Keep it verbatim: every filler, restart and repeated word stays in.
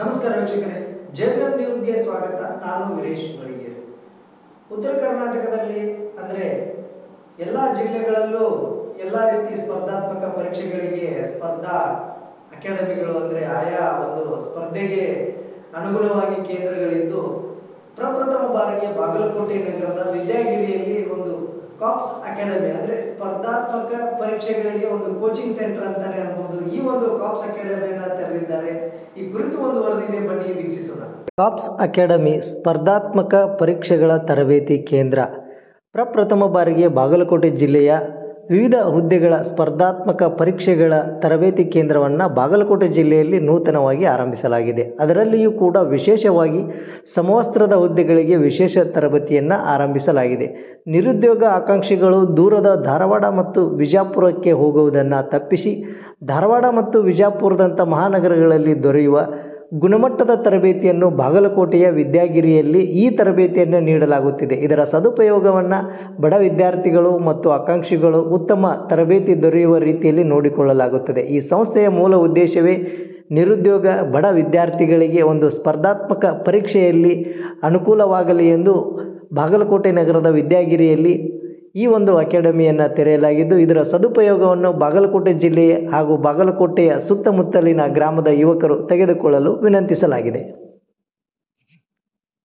ನಮಸ್ಕಾರ ವೀಕ್ಷಕರೇ, ಜೆಬಿಎಂ ನ್ಯೂಸ್ಗೆ ಸ್ವಾಗತ. ನಾನು ವೀರೇಶ್ ಮಳಿಗೇರಿ. ಉತ್ತರ ಕರ್ನಾಟಕದಲ್ಲಿ ಅಂದರೆ ಎಲ್ಲ ಜಿಲ್ಲೆಗಳಲ್ಲೂ ಎಲ್ಲ ರೀತಿ ಸ್ಪರ್ಧಾತ್ಮಕ ಪರೀಕ್ಷೆಗಳಿಗೆ ಸ್ಪರ್ಧಾ ಅಕಾಡೆಮಿಗಳು ಅಂದರೆ ಆಯಾ ಒಂದು ಸ್ಪರ್ಧೆಗೆ ಅನುಗುಣವಾಗಿ ಕೇಂದ್ರಗಳಿದ್ದು, ಪ್ರಪ್ರಥಮ ಬಾರಿಗೆ ಬಾಗಲಕೋಟೆ ನಗರದ ವಿದ್ಯಾಗಿರಿಯಲ್ಲಿ ಒಂದು ಕಾಪ್ಸ್ ಅಕಾಡೆಮಿ ಅಂದರೆ ಸ್ಪರ್ಧಾತ್ಮಕ ಪರೀಕ್ಷೆಗಳಿಗೆ ಒಂದು ಕೋಚಿಂಗ್ ಸೆಂಟರ್ ಅಂತಾನೆ ಅನ್ಬೋದು. ಈ ಒಂದು ಕಾಪ್ಸ್ ಅಕಾಡೆಮಿಯನ್ನು ತೆರೆದಿದ್ದಾರೆ. ಈ ಕುರಿತು ಒಂದು ವರದಿದೆ, ಬನ್ನಿ ವೀಕ್ಷಿಸೋಣ. ಕಾಪ್ಸ್ ಅಕಾಡೆಮಿ ಸ್ಪರ್ಧಾತ್ಮಕ ಪರೀಕ್ಷೆಗಳ ತರಬೇತಿ ಕೇಂದ್ರ ಪ್ರಪ್ರಥಮ ಬಾರಿಗೆ ಬಾಗಲಕೋಟೆ ಜಿಲ್ಲೆಯ ವಿವಿಧ ಹುದ್ದೆಗಳ ಸ್ಪರ್ಧಾತ್ಮಕ ಪರೀಕ್ಷೆಗಳ ತರಬೇತಿ ಕೇಂದ್ರವನ್ನು ಬಾಗಲಕೋಟೆ ಜಿಲ್ಲೆಯಲ್ಲಿ ನೂತನವಾಗಿ ಆರಂಭಿಸಲಾಗಿದೆ. ಅದರಲ್ಲಿಯೂ ಕೂಡ ವಿಶೇಷವಾಗಿ ಸಮವಸ್ತ್ರದ ಹುದ್ದೆಗಳಿಗೆ ವಿಶೇಷ ತರಬೇತಿಯನ್ನು ಆರಂಭಿಸಲಾಗಿದೆ. ನಿರುದ್ಯೋಗ ಆಕಾಂಕ್ಷಿಗಳು ದೂರದ ಧಾರವಾಡ ಮತ್ತು ವಿಜಯಪುರಕ್ಕೆ ಹೋಗುವುದನ್ನು ತಪ್ಪಿಸಿ ಧಾರವಾಡ ಮತ್ತು ವಿಜಯಪುರದಂಥ ಮಹಾನಗರಗಳಲ್ಲಿ ದೊರೆಯುವ ಗುಣಮಟ್ಟದ ತರಬೇತಿಯನ್ನು ಬಾಗಲಕೋಟೆಯ ವಿದ್ಯಾಗಿರಿಯಲ್ಲಿ ಈ ತರಬೇತಿಯನ್ನು ನೀಡಲಾಗುತ್ತಿದೆ. ಇದರ ಸದುಪಯೋಗವನ್ನು ಬಡ ವಿದ್ಯಾರ್ಥಿಗಳು ಮತ್ತು ಆಕಾಂಕ್ಷಿಗಳು ಉತ್ತಮ ತರಬೇತಿ ದೊರೆಯುವ ರೀತಿಯಲ್ಲಿ ನೋಡಿಕೊಳ್ಳಲಾಗುತ್ತದೆ. ಈ ಸಂಸ್ಥೆಯ ಮೂಲ ಉದ್ದೇಶವೇ ನಿರುದ್ಯೋಗ ಬಡ ವಿದ್ಯಾರ್ಥಿಗಳಿಗೆ ಒಂದು ಸ್ಪರ್ಧಾತ್ಮಕ ಪರೀಕ್ಷೆಯಲ್ಲಿ ಅನುಕೂಲವಾಗಲಿ ಎಂದು ಬಾಗಲಕೋಟೆ ನಗರದ ವಿದ್ಯಾಗಿರಿಯಲ್ಲಿ ಈ ಒಂದು ಅಕಾಡೆಮಿಯನ್ನು ತೆರೆಯಲಾಗಿದ್ದು, ಇದರ ಸದುಪಯೋಗವನ್ನು ಬಾಗಲಕೋಟೆ ಜಿಲ್ಲೆಯ ಹಾಗೂ ಬಾಗಲಕೋಟೆಯ ಸುತ್ತಮುತ್ತಲಿನ ಗ್ರಾಮದ ಯುವಕರು ತೆಗೆದುಕೊಳ್ಳಲು ವಿನಂತಿಸಲಾಗಿದೆ.